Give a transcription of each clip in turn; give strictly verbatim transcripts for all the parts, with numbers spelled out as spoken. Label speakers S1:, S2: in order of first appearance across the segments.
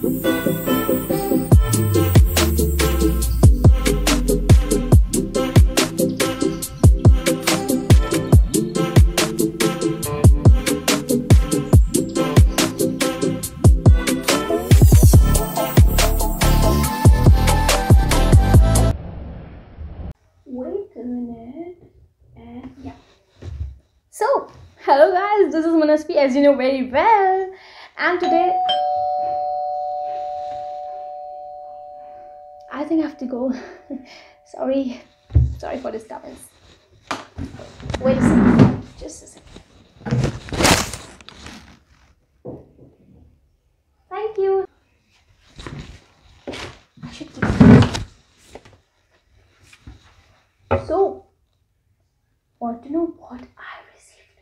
S1: So, hello guys, this is Manasvi, as you know very well, and today I think I have to go. sorry, sorry for disturbance. Wait a second, just a second. Thank you. I should keep it. So, want to know what I received?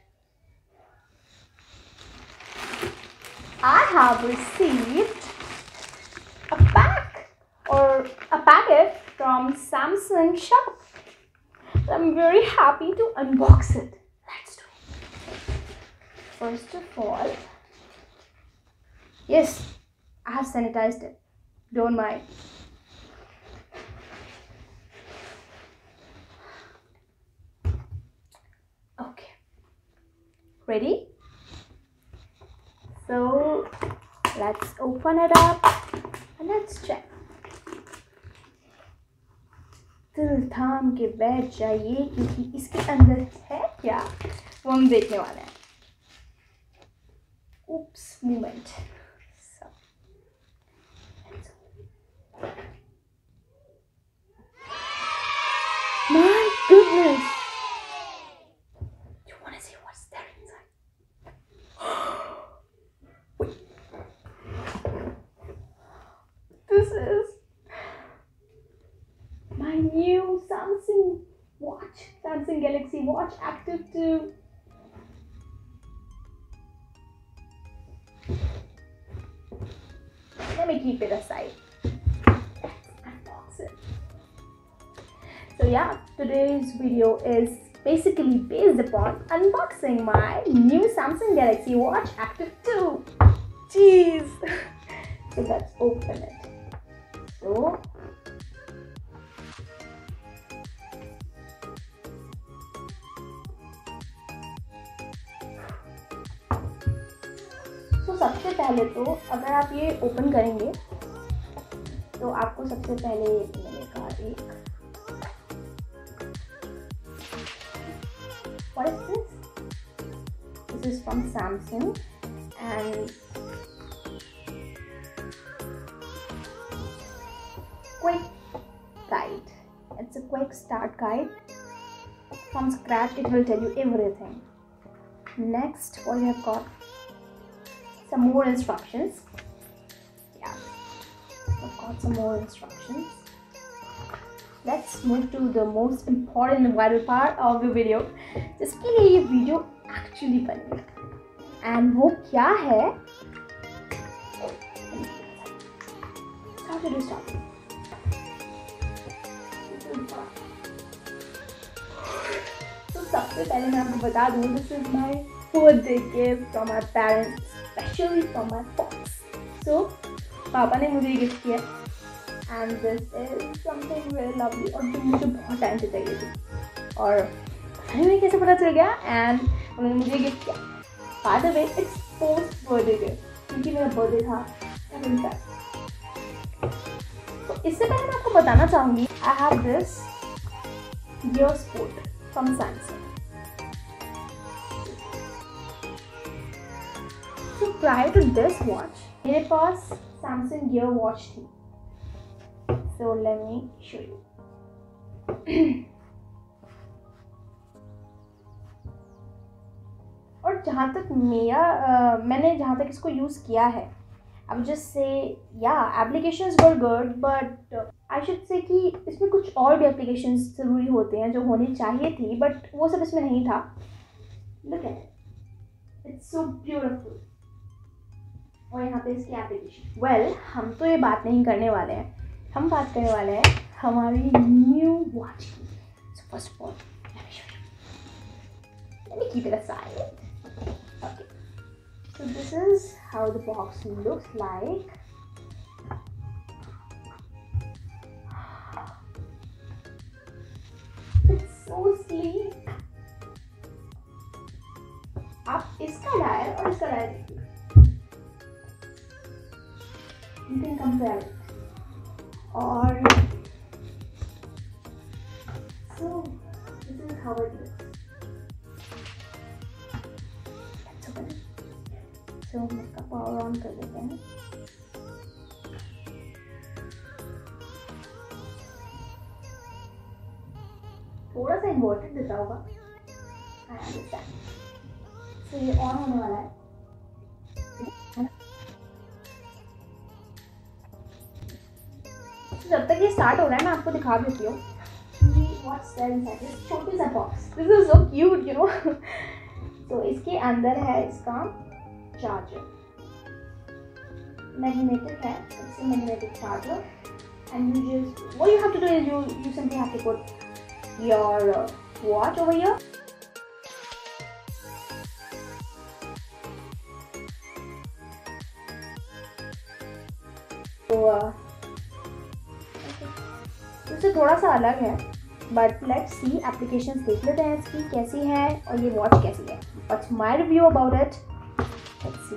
S1: I have received a pack or a packet from Samsung shop. I'm very happy to unbox it. Let's do it. First of all, yes, I have sanitized it. Don't mind. Okay. Ready? So let's open it up and let's check. दिल थाम के बैठ जाइए क्योंकि इसके अंदर है क्या वो हम देखने वाले हैं. Oops, moment. So, my goodness. You want to see what's there inside? Wait. This is my new Samsung watch, Samsung Galaxy Watch Active two. Let me keep it aside. Let's unbox it. So yeah, today's video is basically based upon unboxing my new Samsung Galaxy Watch Active two. Jeez. So let's open it. So तो सबसे पहले तो अगर आप ये open करेंगे तो आपको सबसे पहले मिलेगा एक What is this? This is from Samsung and quick guide. It's a quick start guide. From scratch it will tell you everything. Next, what you have got? Some more instructions. Yeah, I've got some more instructions. Let's move to the most important and vital part of the video. जिसके लिए ये video actually बनी है. And वो क्या है? Start to start. तो सबसे पहले मैं आपको बता दूँ, this is my birthday gift from my parents. Especially from my fox. So, पापा ने मुझे गिफ्ट किया and this is something very lovely और जो मुझे बहुत टाइम से चाहिए थी और पता नहीं कैसे पता चल गया and उन्होंने मुझे गिफ्ट किया. By the way, it's post birthday gift क्योंकि मेरा बर्थडे था सेवन फेब. तो इससे पहले मैं आपको बताना चाहूँगी I have this Gear Sport from Samsung. So prior to this watch, मेरे पास Samsung Gear Watch थी. So let me show you. और जहाँ तक मेरा uh, मैंने जहाँ तक इसको यूज़ किया है, I would just say yeah, applications were good, but uh, I should say कि इसमें कुछ और भी applications ज़रूरी होते हैं जो होने चाहिए थी, but वो सब इसमें नहीं था. Look at it. It's so beautiful. और यहाँ पे इसकी एप्लीकेशन. वेल हम तो ये बात नहीं करने वाले हैं, हम बात करने वाले हैं हमारी न्यू वॉच की. So first of all let me show you. Let me keep it aside. Okay, so this is how the box looks like. sleep. आप इसका डायल और इसका डायल देखिए. You can compare it. और so this is how it looks. So हम इसका power on कर देते हैं. थोड़ा सा इन्वर्टेड दिखा होगा. I understand. So ये ऑन होने वाला है. So, जब तक ये स्टार्ट हो रहा है मैं आपको दिखा देती हूँ what's there inside this छोटी सा box. This is so cute, you know. तो इसके अंदर है इसका चार्जर. मैग्नेटिक है. It's a magnetic charger. And you just what you have to do is you you simply have to put your uh, watch over here. तो uh, इससे थोड़ा सा अलग है, बट लेट्स सी. एप्लीकेशंस देख लेते हैं इसकी कैसी है और ये वॉच कैसी है. What's my review about it. Let's see.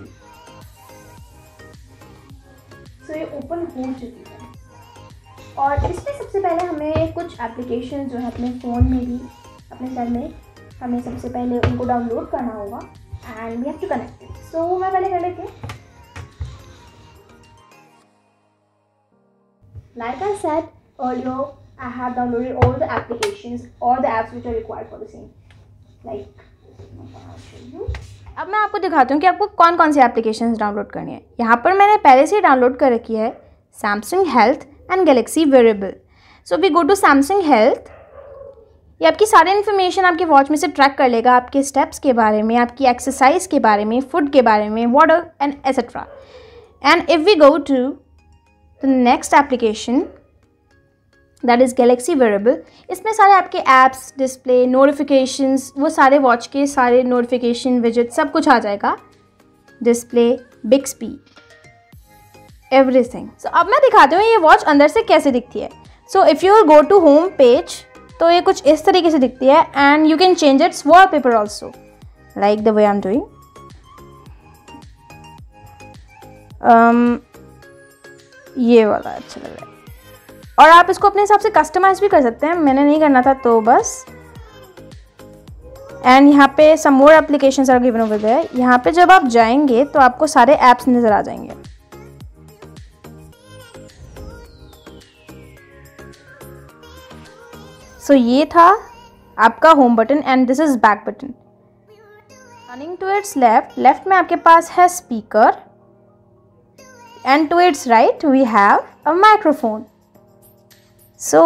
S1: So ये ओपन हो चुकी है और इसमें सबसे पहले हमें कुछ एप्लीकेशन जो है अपने फ़ोन में भी अपने सेल में हमें सबसे पहले उनको डाउनलोड करना होगा and we have to connect it. So मैं पहले कर लेती हूँ. Like I said earlier, I have downloaded all the applications, all the apps which are required for the same. Like, I'll show you. अब मैं आपको दिखाती हूँ कि आपको कौन कौन सी एप्लीकेशंस डाउनलोड करनी है. यहाँ पर मैंने पहले से ही डाउनलोड कर रखी है Samsung Health and Galaxy Wearable. So we go to Samsung Health. ये आपकी सारी इन्फॉर्मेशन आपके वॉच में से ट्रैक कर लेगा. आपके स्टेप्स के बारे में, आपकी एक्सरसाइज के बारे में, फूड के बारे में, water and etcetera. And if we go to the next application that is Galaxy Wearable, इसमें सारे आपके ऐप्स, डिस्प्ले, नोटिफिकेशंस, वो सारे वॉच के सारे नोटिफिकेशन, विजिट सब कुछ आ जाएगा. Display, Bixby, everything. सो अब मैं दिखाती हूँ ये वॉच अंदर से कैसे दिखती है. So if you go to home page तो ये कुछ इस तरीके से दिखती है and you can change its wallpaper also like the way I am doing. ये वाला अच्छा लग रहा है और आप इसको अपने हिसाब से कस्टमाइज भी कर सकते हैं. मैंने नहीं करना था तो बस. एंड यहाँ पे some more applications are given over there. यहाँ पे जब आप जाएंगे तो आपको सारे ऐप्स नज़र आ जाएंगे. सो so, ये था आपका home button and this is back button. Running to its left left में आपके पास है speaker. And to its right we have a microphone. So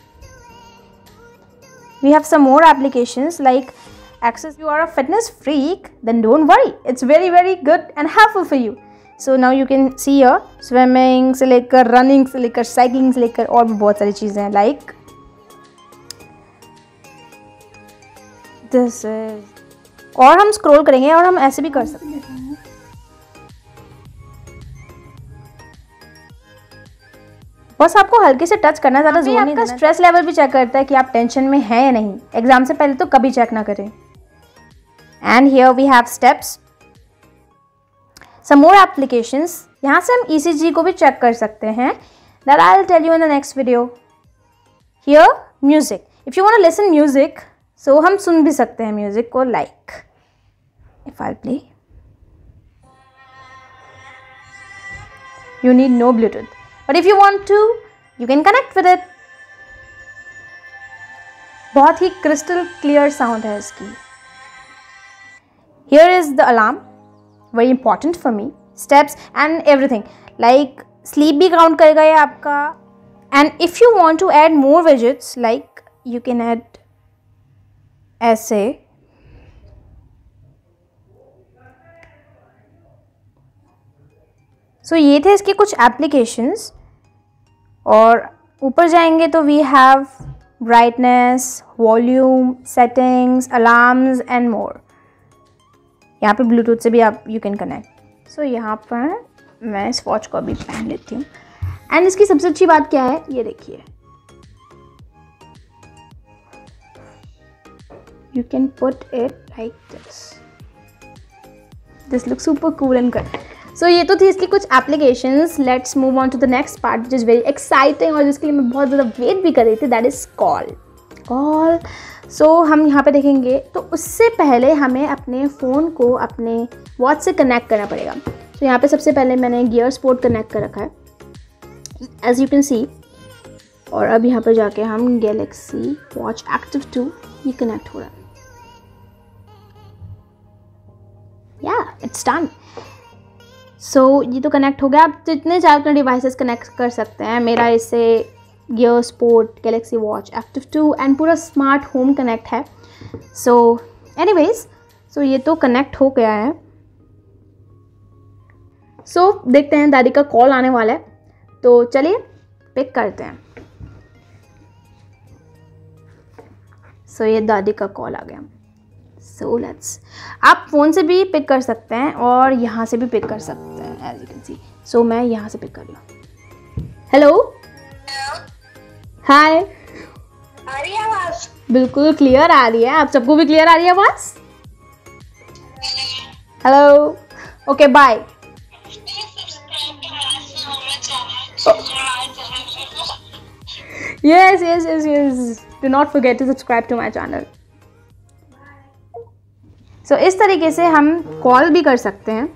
S1: we have some more applications like access. If you are a fitness freak then don't worry, it's very very good and helpful for you. So now you can see here swimming से लेकर running से लेकर cycling से लेकर और भी बहुत सारी चीज़ें हैं like this is. और हम scroll करेंगे और हम ऐसे भी कर सकते हैं. बस आपको हल्के से टच करना, ज़्यादा जोर नहीं देना. आपका स्ट्रेस लेवल भी चेक करता है कि आप टेंशन में हैं या नहीं. एग्जाम से पहले तो कभी चेक ना करें. And here we have steps, some more applications. यहाँ से हम ईसीजी को भी चेक कर सकते हैं. That I will tell you in the next video. Here music. If you want to listen music so हम सुन भी सकते हैं म्यूजिक को like if I play. You need no Bluetooth. But if you want to, you can connect with it. बहुत ही crystal clear sound है इसकी. Here is the alarm, very important for me. Steps and everything. Like sleep भी count करेगा ये आपका. And if you want to add more widgets, like you can add ऐसे. So ये थे इसके कुछ applications. और ऊपर जाएंगे तो we have brightness, volume, settings, alarms and more. यहाँ पे ब्लूटूथ से भी आप यू कैन कनेक्ट. सो यहाँ पर मैं इस वॉच को अभी पहन लेती हूँ. एंड इसकी सबसे अच्छी बात क्या है ये देखिए. you can put it like this. This looks super cool and good. So ये तो थी इसकी कुछ applications. Let's move on to the next part which is very exciting और जिसके लिए मैं बहुत ज़्यादा वेट भी कर रही थी. That is call. Call. So हम यहाँ पे देखेंगे. तो उससे पहले हमें अपने फ़ोन को अपने वॉच से कनेक्ट करना पड़ेगा. तो यहाँ पे सबसे पहले मैंने गियर स्पोर्ट कनेक्ट कर रखा है एज यू कैन सी. और अब यहाँ पर जाके हम गैलेक्सी वॉच एक्टिव टू ये कनेक्ट हो रहा है. या इट्स डन. सो ये तो कनेक्ट हो गया. आप जितने चाहे उतने डिवाइसेस कनेक्ट कर सकते हैं. मेरा इससे Gear Sport, Galaxy Watch Active two and पूरा स्मार्ट होम कनेक्ट है. सो एनीवेज सो ये तो कनेक्ट हो गया है. सो so, देखते हैं दादी का कॉल आने वाला है. तो चलिए पिक करते हैं. सो so, ये दादी का कॉल आ गया. सो so, लेट्स आप फ़ोन से भी पिक कर सकते हैं और यहाँ से भी पिक कर सकते हैं as you can see. So मैं यहाँ से पिक कर रही हूँ. हेलो. हाय.
S2: आ रही है आवाज़?
S1: बिल्कुल क्लियर आ रही है. आप सबको भी क्लियर आ रही है आवाज़? Hello. Okay bye. Yes, yes, yes, yes. Do not forget to subscribe to my channel. So इस तरीके से हम कॉल भी कर सकते हैं.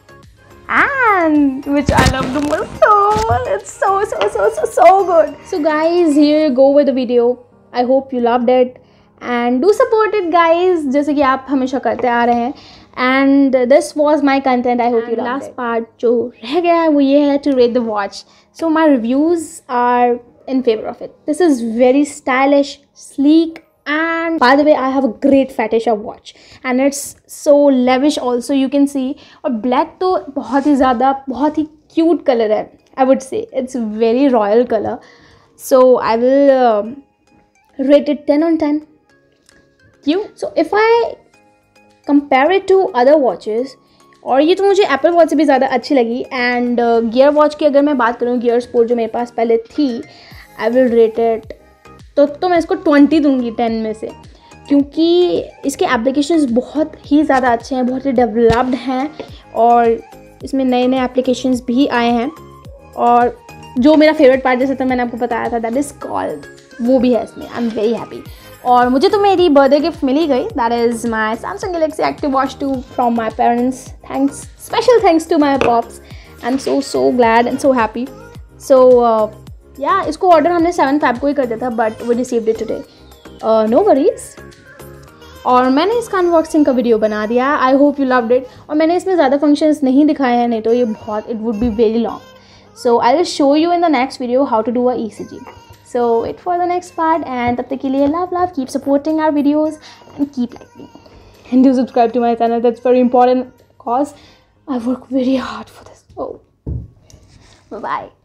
S1: And which I love the most. So it's so so so so so good. So guys, here you go with the video. I hope you loved it and do support it, guys. जैसे कि आप हमेशा करते आ रहे हैं. And this was my content. I hope you loved it. Last part जो रह गया है वो ये है to rate the watch. So my reviews are in favor of it. This is very stylish, sleek, and by the way I have a great fetish of watch and it's so lavish also, you can see. और black तो बहुत ही ज़्यादा बहुत ही cute color है. I would say it's very royal color. So I will uh, rate it ten on ten. Cute. So if I compare it to other watches, और ये तो मुझे एप्पल वॉच से भी ज़्यादा अच्छी लगी. एंड गियर वॉच की अगर मैं बात करूँ, गियर स्पोर्ट जो मेरे पास पहले थी, आई विल रेट इट तो तो मैं इसको ट्वेंटी दूंगी टेन में से, क्योंकि इसके एप्लीकेशंस बहुत ही ज़्यादा अच्छे हैं, बहुत ही डेवलप्ड हैं और इसमें नए नए एप्लीकेशंस भी आए हैं. और जो मेरा फेवरेट पार्ट जैसे तो मैंने आपको बताया था, दैट इज़ कॉल, वो भी है इसमें. I am very happy. और मुझे तो मेरी बर्थडे गिफ्ट मिली गई. That is my Samsung Galaxy Active watch two from my parents. Thanks, special thanks to my pops. I am so so glad and so happy. So या इसको order हमने seven five को ही कर दिया था, but we received it today. No worries. और मैंने इसका अनबॉक्सिंग का वीडियो बना दिया. I hope you loved it. और मैंने इसमें ज़्यादा फंक्शंस नहीं दिखाए हैं, नहीं तो ये बहुत it would be very long. So I will show you in the next video how to do a E C G. So wait for the next part and तब तक के लिए love love, keep supporting our videos and keep liking and do subscribe to my channel. That's very important because I work very hard for this. Oh, bye bye.